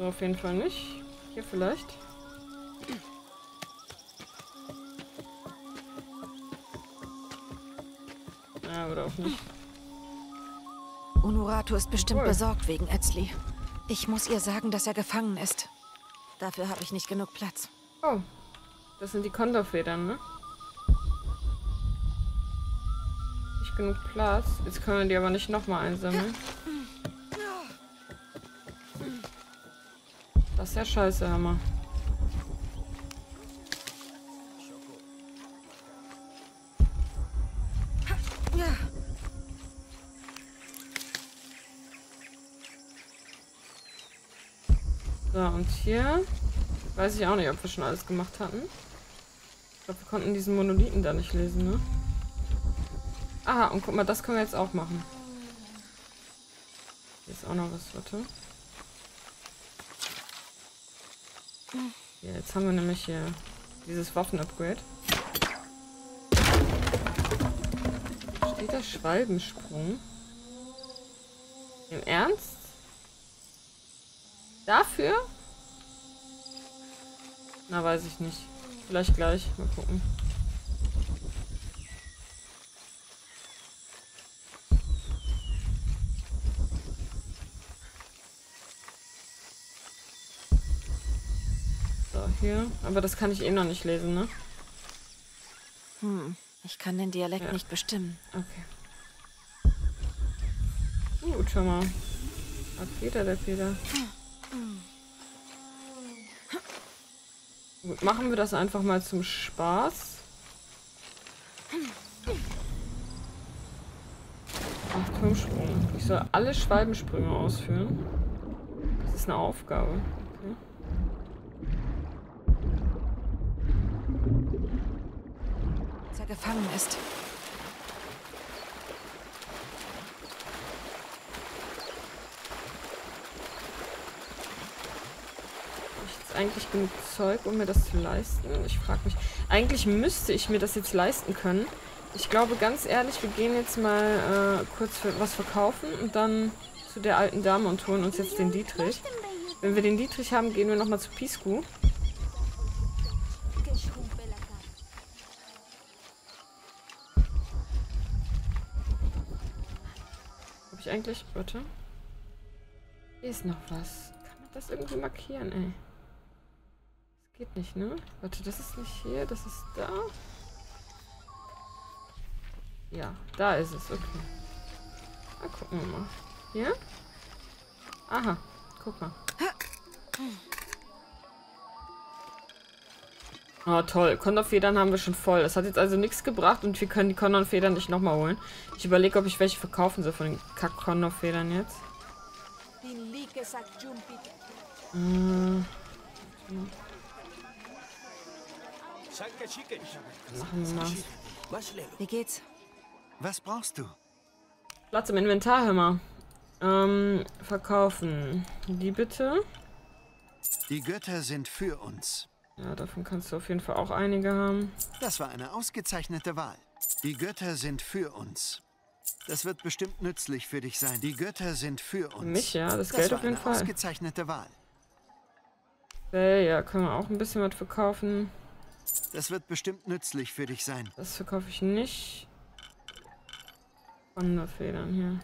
So, auf jeden Fall nicht. Hier vielleicht. Ja, oder auch nicht. Unuratu ist bestimmt Cool. besorgt wegen Özli. Ich muss ihr sagen, dass er gefangen ist. Dafür habe ich nicht genug Platz. Oh, das sind die Kondorfedern, ne? Nicht genug Platz. Jetzt können wir die aber nicht nochmal einsammeln. Das ist ja scheiße, Hammer. So, und hier weiß ich auch nicht, ob wir schon alles gemacht hatten. Ich glaube, wir konnten diesen Monolithen da nicht lesen, ne? Aha, und guck mal, das können wir jetzt auch machen. Hier ist auch noch was, warte. Ja, jetzt haben wir nämlich hier dieses Waffen-Upgrade. Steht da Schwalbensprung? Im Ernst? Dafür? Na, weiß ich nicht. Vielleicht gleich. Mal gucken. So, hier. Aber das kann ich eh noch nicht lesen, ne? Ich kann den Dialekt nicht bestimmen. Okay. Gut, schau mal. Was geht da, der Peter? Gut, machen wir das einfach mal zum Spaß. Ach, Turmsprung. Ich soll alle Schwalbensprünge ausführen. Das ist eine Aufgabe. Okay. Dass er gefangen ist. Eigentlich genug Zeug, um mir das zu leisten? Ich frage mich. Eigentlich müsste ich mir das jetzt leisten können. Ich glaube, ganz ehrlich, wir gehen jetzt mal kurz für was verkaufen und dann zu der alten Dame und holen uns jetzt den Dietrich. Wenn wir den Dietrich haben, gehen wir nochmal zu Piscu. Habe ich eigentlich... Warte. Hier ist noch was. Kann man das irgendwie markieren, ey? Geht nicht, ne? Warte, das ist nicht hier, das ist da. Ja, da ist es, okay. Na, gucken wir mal. Hier? Aha, guck mal. Oh, toll. Kondorfedern haben wir schon voll. Das hat jetzt also nichts gebracht und wir können die Kondorfedern nicht nochmal holen. Ich überlege, ob ich welche verkaufen soll von den Kack-Kondorfedern jetzt. Machen wir mal. Wie geht's? Was brauchst du? Platz im Inventar, hör mal. Verkaufen. Die bitte. Die Götter sind für uns. Ja, davon kannst du auf jeden Fall auch einige haben. Das war eine ausgezeichnete Wahl. Die Götter sind für uns. Das wird bestimmt nützlich für dich sein. Die Götter sind für uns. Für mich, ja. Das Das Geld war auf jeden eine Fall. ausgezeichnete Wahl. Ja, können wir auch ein bisschen was verkaufen. Das wird bestimmt nützlich für dich sein. Das verkaufe ich nicht. Kondorfedern hier.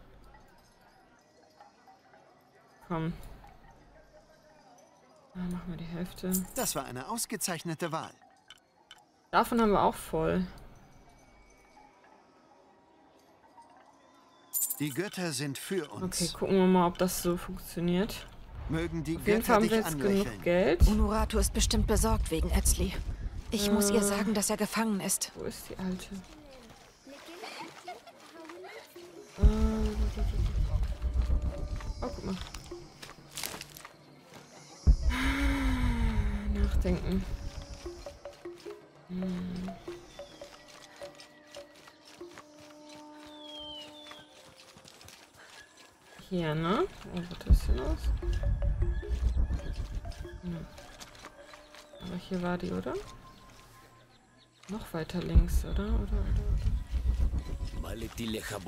Komm. Ja, machen wir die Hälfte. Das war eine ausgezeichnete Wahl. Davon haben wir auch voll. Die Götter sind für uns. Okay, gucken wir mal, ob das so funktioniert. Mögen die Auf jeden Fall Götter haben wir dich jetzt genug anlächeln. Geld. Unuratu ist bestimmt besorgt wegen Özli. Ich muss ihr sagen, dass er gefangen ist. Wo ist die alte? Oh, guck mal. Nachdenken. Hier, ne? Oh, was ist hier los? Aber hier war die, oder? Noch weiter links, oder?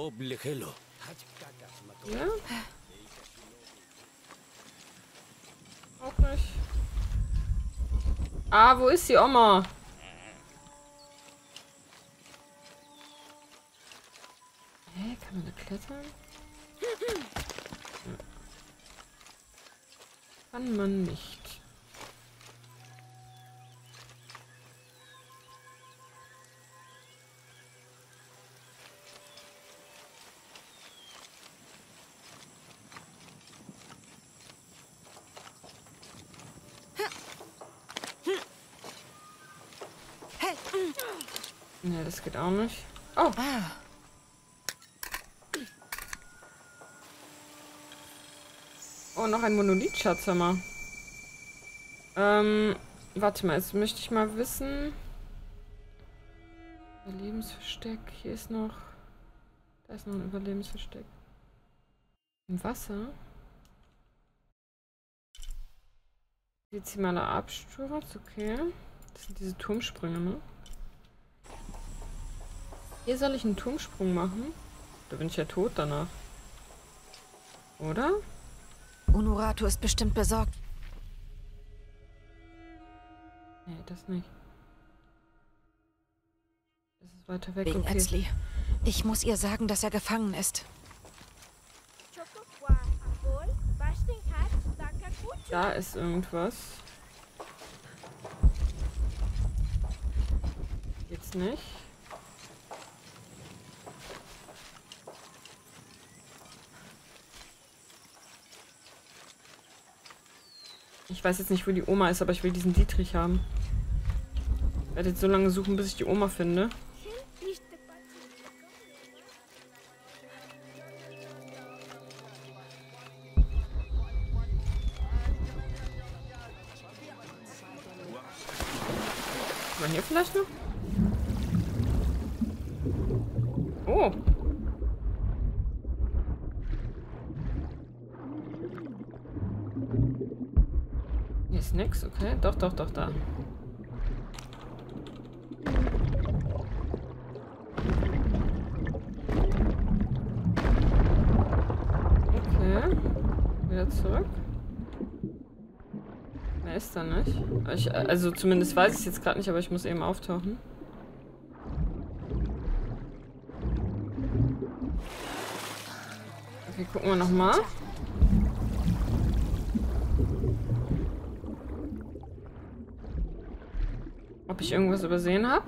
Ja? Auch nicht. Ah, wo ist die Oma? Hä, kann man da klettern? Ja. Kann man nicht. Ne, das geht auch nicht. Oh. Oh, noch ein Monolith-Schatzhammer. Warte mal, jetzt möchte ich mal wissen. Überlebensversteck. Hier ist noch. Da ist noch ein Überlebensversteck. Im Wasser. Dezimaler Absturz, okay. Das sind diese Turmsprünge, ne? Hier soll ich einen Turmsprung machen? Da bin ich ja tot danach. Oder? Unuratu ist bestimmt besorgt. Nee, das nicht. Das ist weiter weg, Wegen okay. Etzli. Ich muss ihr sagen, dass er gefangen ist. Da ist irgendwas. Jetzt nicht. Ich weiß jetzt nicht, wo die Oma ist, aber ich will diesen Dietrich haben. Ich werde jetzt so lange suchen, bis ich die Oma finde. War hier vielleicht noch? Oh. Hier ist nix, okay. Doch, doch, doch, da. Okay. Wieder zurück. Mehr ist da nicht. Also zumindest weiß ich es jetzt gerade nicht, aber ich muss eben auftauchen. Okay, gucken wir nochmal. Ob ich irgendwas übersehen habe?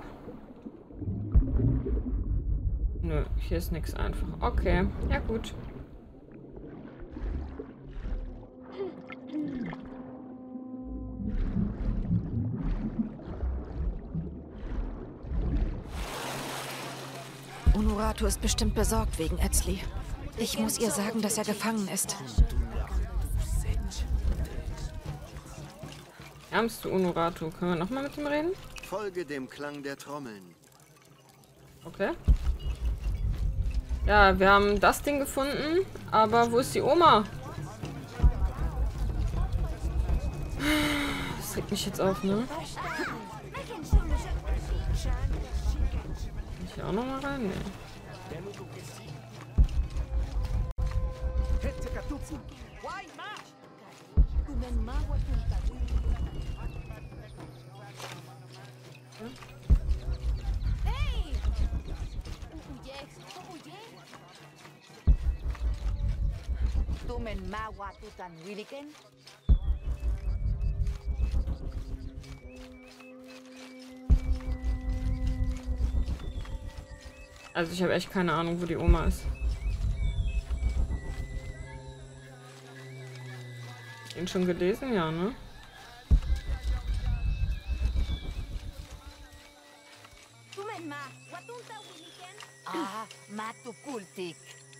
Nö, hier ist nichts einfach. Okay, ja gut. Unuratu ist bestimmt besorgt wegen Etzli. Ich muss ihr sagen, dass er gefangen ist. Ärmste Unuratu. Können wir nochmal mit ihm reden? Folge dem Klang der Trommeln. Okay. Ja, wir haben das Ding gefunden, aber wo ist die Oma? Das regt mich jetzt auf, ne? Kann ich hier auch nochmal rein? Nee. Also ich habe echt keine Ahnung, wo die Oma ist. Den schon gelesen? Ja, ne? Ah, Matukultik.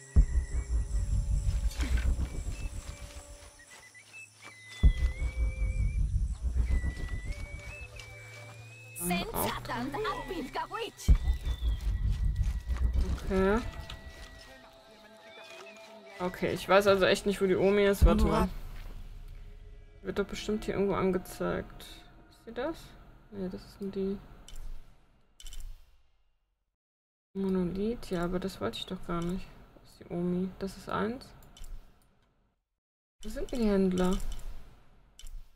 Sensatan Apilkawitsch. Okay. Okay, ich weiß also echt nicht, wo die Omi ist. Warte mal. Wird doch bestimmt hier irgendwo angezeigt. Ist sie das? Ne, das sind die Monolith. Ja, aber das wollte ich doch gar nicht. Das ist die Omi. Das ist 1. Wo sind denn die Händler?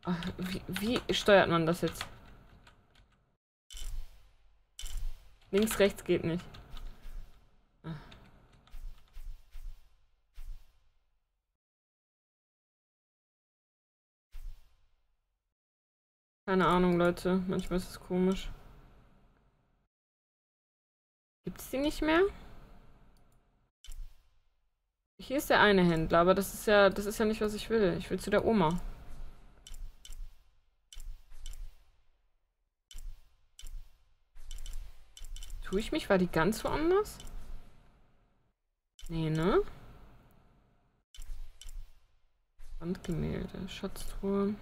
Ach, wie steuert man das jetzt? Links, rechts geht nicht. Keine Ahnung, Leute. Manchmal ist es komisch. Gibt's die nicht mehr? Hier ist der eine Händler, aber das ist ja nicht, was ich will. Ich will zu der Oma. Tue ich mich? War die ganz woanders? Nee, ne? Wandgemälde, Schatztruhe.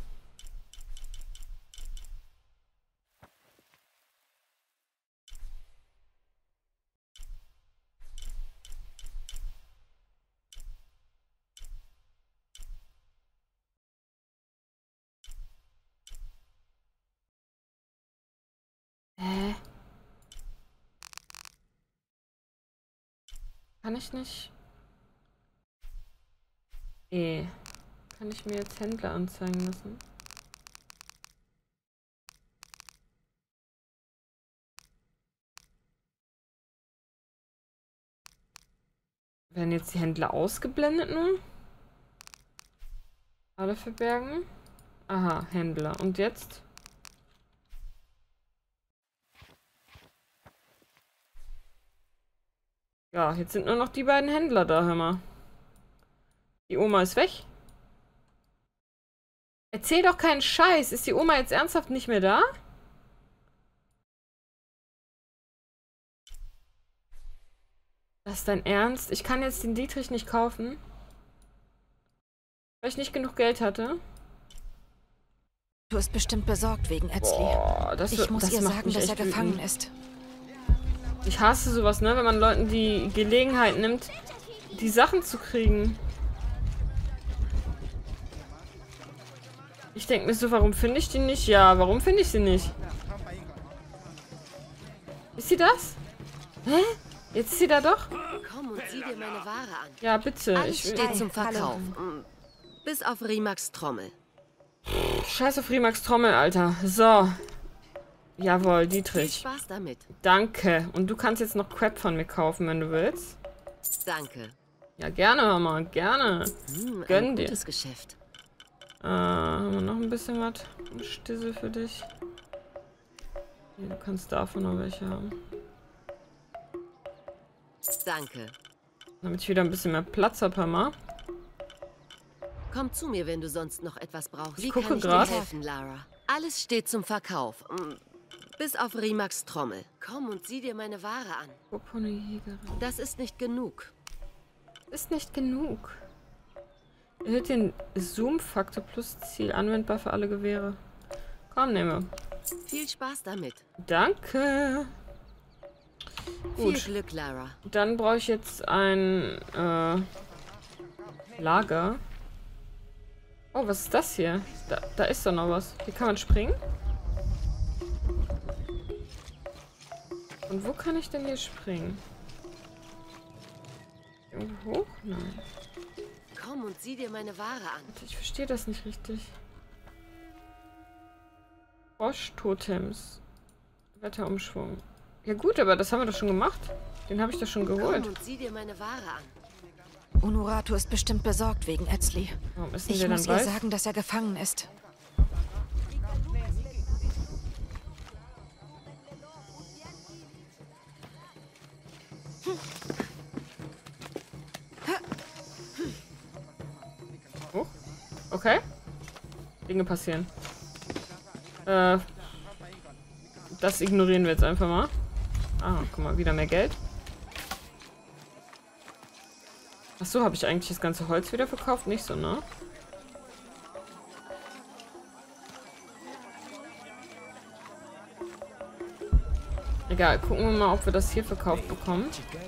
Hä? Kann ich nicht? Kann ich mir jetzt Händler anzeigen lassen? Werden jetzt die Händler ausgeblendet nur? Alle verbergen? Aha, Händler. Und jetzt? Ja, jetzt sind nur noch die beiden Händler da, hör mal. Die Oma ist weg. Erzähl doch keinen Scheiß. Ist die Oma jetzt ernsthaft nicht mehr da? Das ist dein Ernst? Ich kann jetzt den Dietrich nicht kaufen? Weil ich nicht genug Geld hatte? Du bist bestimmt besorgt wegen Etzli. Boah, Ich muss ihr sagen, dass er gefangen wütend. ist. Ich hasse sowas, ne? Wenn man Leuten die Gelegenheit nimmt, die Sachen zu kriegen. Ich denke mir so, warum finde ich die nicht? Ja, warum finde ich sie nicht? Ist sie das? Hä? Jetzt ist sie da doch? Komm und sieh dir meine Ware an. Ja, bitte. Alles steht zum Verkauf. Bis auf Rimax Trommel. Scheiß auf Rimax Trommel, Alter. So. Jawohl, Viel Dietrich. Spaß damit. Danke. Und du kannst jetzt noch Crap von mir kaufen, wenn du willst. Danke. Ja, gerne, Mama. Gerne. Gönn Ein dir. gutes Geschäft. Haben wir noch ein bisschen was? Ein Stissel für dich. Nee, du kannst davon noch welche haben. Danke. Damit ich wieder ein bisschen mehr Platz habe, Hammer. Komm zu mir, wenn du sonst noch etwas brauchst. Ich Wie gucke kann ich grad. dir helfen, Lara? Alles steht zum Verkauf. Bis auf Rimax Trommel. Komm und sieh dir meine Ware an. Popone-Jägerin. Das ist nicht genug. Ist nicht genug. Erhöht den Zoom-Faktor plus Ziel. Anwendbar für alle Gewehre. Komm, nehme. Viel Spaß damit. Danke. Gut. Viel Glück, Lara. Dann brauche ich jetzt ein Lager. Oh, was ist das hier? Da ist doch noch was. Hier kann man springen. Und wo kann ich denn hier springen? Irgendwo hoch? Nein. Komm und sieh dir meine Ware an. Warte, ich verstehe das nicht richtig. Frosch-Totems. Wetterumschwung. Ja gut, aber das haben wir doch schon gemacht. Den habe ich doch schon geholt. Komm und sieh dir meine Ware an. Unuratu ist bestimmt besorgt wegen Etzli. Warum ist denn Ich der muss dann ihr weiß? sagen, dass er gefangen ist. Oh. Okay. Dinge passieren. Das ignorieren wir jetzt einfach mal. Ah, guck mal, wieder mehr Geld. Achso, habe ich eigentlich das ganze Holz wieder verkauft? Nicht so, ne? Egal, gucken wir mal, ob wir das hier verkauft bekommen.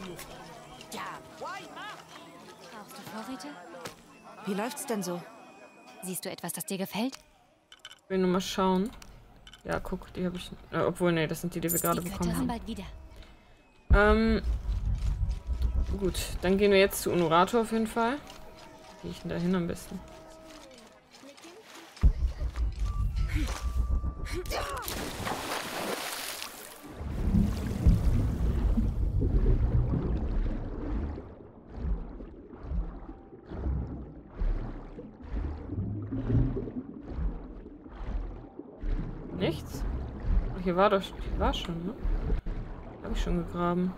Brauchst du Vorräte? Wie läuft's denn so? Siehst du etwas, das dir gefällt? Ich will nur mal schauen. Ja, guck, die habe ich... obwohl, nee, das sind die, die wir gerade Die bekommen Götter sind haben. bald wieder. Gut, dann gehen wir jetzt zu Unuratu auf jeden Fall. Wie gehe ich denn da hin am besten? Nichts? Ach, hier war schon, ne? Habe ich schon gegraben.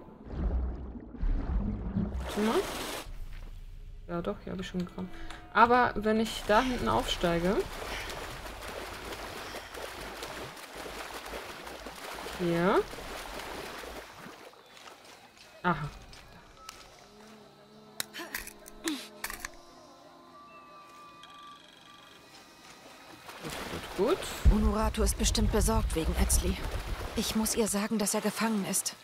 Warte mal. Ja doch, hier habe ich schon gegraben. Aber wenn ich da hinten aufsteige... Hier... Aha. Gut. Unuratu ist bestimmt besorgt wegen Etzli. Ich muss ihr sagen, dass er gefangen ist.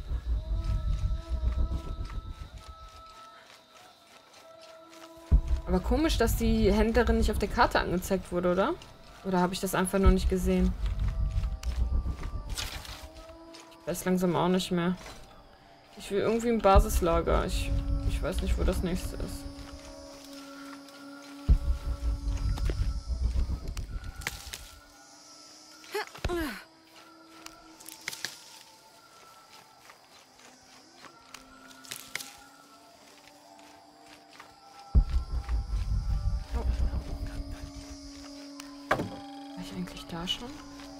Aber komisch, dass die Händlerin nicht auf der Karte angezeigt wurde, oder? Oder habe ich das einfach noch nicht gesehen? Ich weiß langsam auch nicht mehr. Ich will irgendwie ein Basislager. Ich weiß nicht, wo das nächste ist. Da schon?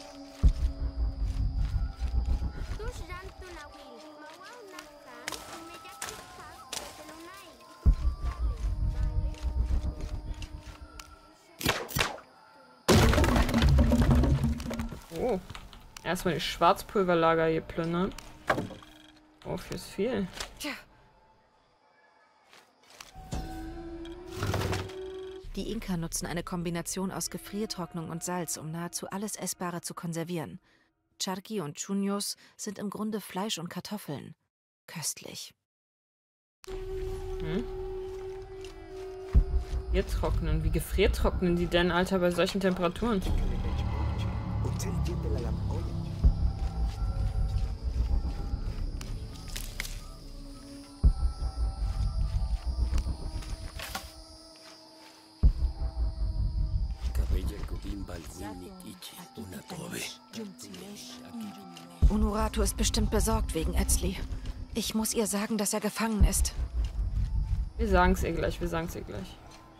Oh. Erstmal die Schwarzpulverlager hier plündern. Oh, hier ist viel. Tja. Die Inka nutzen eine Kombination aus Gefriertrocknung und Salz, um nahezu alles Essbare zu konservieren. Charqui und Chuños sind im Grunde Fleisch und Kartoffeln. Köstlich. Hm? Hier trocknen. Wie gefriertrocknen die denn, Alter, bei solchen Temperaturen? Unuratu ist bestimmt besorgt wegen Etzli. Ich muss ihr sagen, dass er gefangen ist. Wir sagen es ihr gleich, wir sagen es ihr gleich.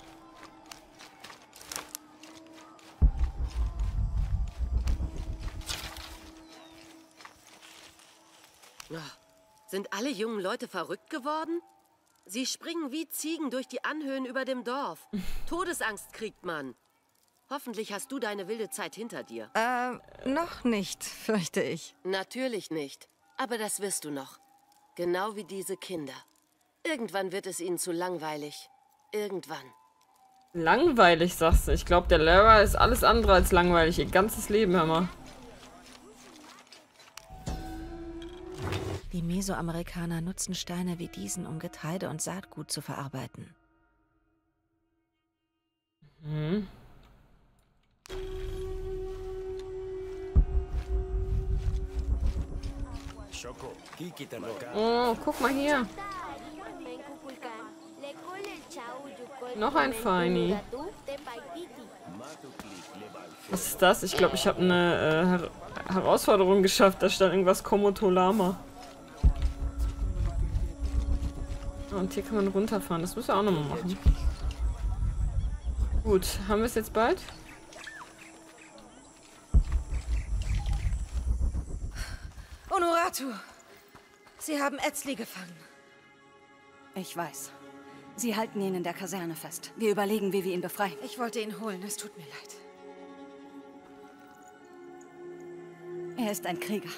Sind alle jungen Leute verrückt geworden? Sie springen wie Ziegen durch die Anhöhen über dem Dorf. Todesangst kriegt man. Hoffentlich hast du deine wilde Zeit hinter dir. Noch nicht, fürchte ich. Natürlich nicht. Aber das wirst du noch. Genau wie diese Kinder. Irgendwann wird es ihnen zu langweilig. Irgendwann. Langweilig, sagst du. Ich glaube, der Lara ist alles andere als langweilig. Ihr ganzes Leben, hör mal. Die Mesoamerikaner nutzen Steine wie diesen, um Getreide und Saatgut zu verarbeiten. Mhm. Oh, guck mal hier. Noch ein Feini. Was ist das? Ich glaube, ich habe eine Herausforderung geschafft. Da stand irgendwas Komotolama. Und hier kann man runterfahren. Das müssen wir auch nochmal machen. Gut, haben wir es jetzt bald? Unuratu! Sie haben Etzli gefangen. Ich weiß. Sie halten ihn in der Kaserne fest. Wir überlegen, wie wir ihn befreien. Ich wollte ihn holen, es tut mir leid. Er ist ein Krieger.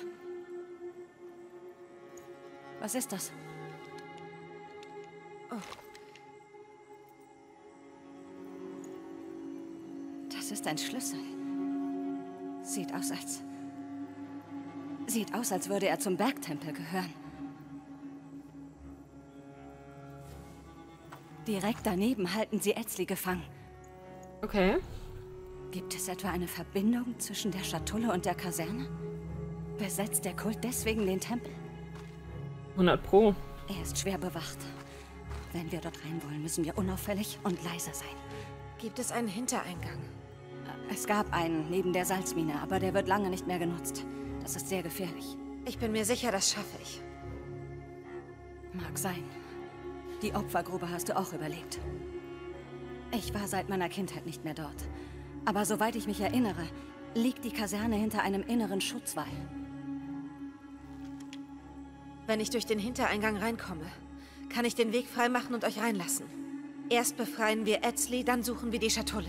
Was ist das? Oh. Das ist ein Schlüssel. Sieht aus, als würde er zum Bergtempel gehören. Direkt daneben halten sie Etzli gefangen. Okay. Gibt es etwa eine Verbindung zwischen der Schatulle und der Kaserne? Besetzt der Kult deswegen den Tempel? 100 Pro. Er ist schwer bewacht. Wenn wir dort rein wollen, müssen wir unauffällig und leise sein. Gibt es einen Hintereingang? Es gab einen neben der Salzmine, aber der wird lange nicht mehr genutzt. Das ist sehr gefährlich. Ich bin mir sicher, das schaffe ich. Mag sein. Die Opfergrube hast du auch überlebt. Ich war seit meiner Kindheit nicht mehr dort. Aber soweit ich mich erinnere, liegt die Kaserne hinter einem inneren Schutzwall. Wenn ich durch den Hintereingang reinkomme, kann ich den Weg freimachen und euch reinlassen. Erst befreien wir Etzli, dann suchen wir die Schatulle.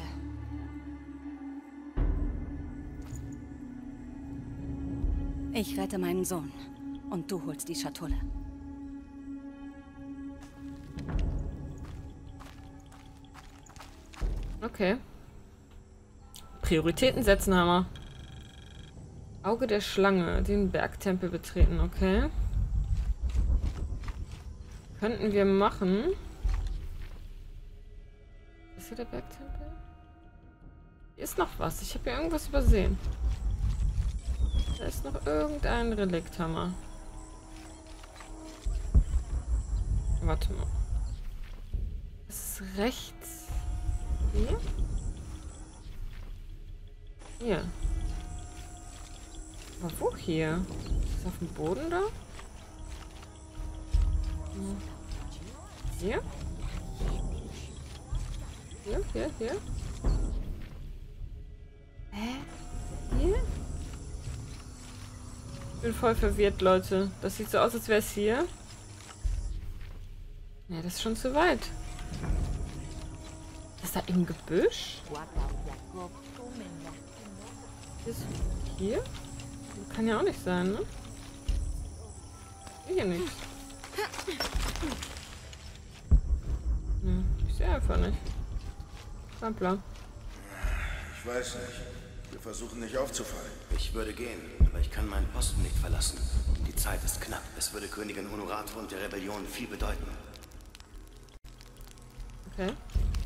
Ich rette meinen Sohn. Und du holst die Schatulle. Okay. Prioritäten setzen, Hammer. Auge der Schlange. Den Bergtempel betreten, okay. Könnten wir machen. Ist hier der Bergtempel? Hier ist noch was. Ich habe hier irgendwas übersehen. Da ist noch irgendein Relikthammer. Warte mal. Das ist rechts. Hier? Hier. Aber wo hier? Ist das auf dem Boden da? Hier? Hier? Hä? Hier? Ich bin voll verwirrt, Leute. Das sieht so aus, als wäre es hier. Ja, das ist schon zu weit. Ist da im Gebüsch? Ist hier? Kann ja auch nicht sein, ne? Hier nichts. Ne, ich sehe einfach nicht. Bla. Ich weiß nicht. Wir versuchen nicht aufzufallen. Ich würde gehen, aber ich kann meinen Posten nicht verlassen. Die Zeit ist knapp. Es würde Königin Honorato und der Rebellion viel bedeuten. Okay.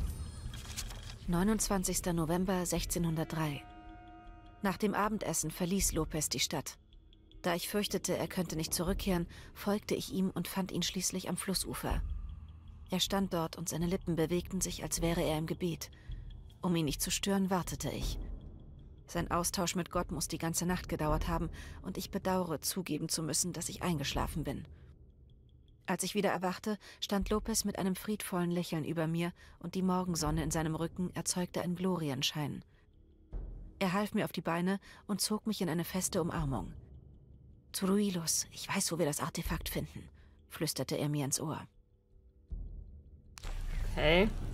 29. November 1603. Nach dem Abendessen verließ Lopez die Stadt. Da ich fürchtete, er könnte nicht zurückkehren, folgte ich ihm und fand ihn schließlich am Flussufer. Er stand dort und seine Lippen bewegten sich, als wäre er im Gebet. Um ihn nicht zu stören, wartete ich. Sein Austausch mit Gott muss die ganze Nacht gedauert haben und ich bedauere, zugeben zu müssen, dass ich eingeschlafen bin. Als ich wieder erwachte, stand Lopez mit einem friedvollen Lächeln über mir und die Morgensonne in seinem Rücken erzeugte einen Glorienschein. Er half mir auf die Beine und zog mich in eine feste Umarmung. »Turuilos, ich weiß, wo wir das Artefakt finden«, flüsterte er mir ins Ohr. Okay.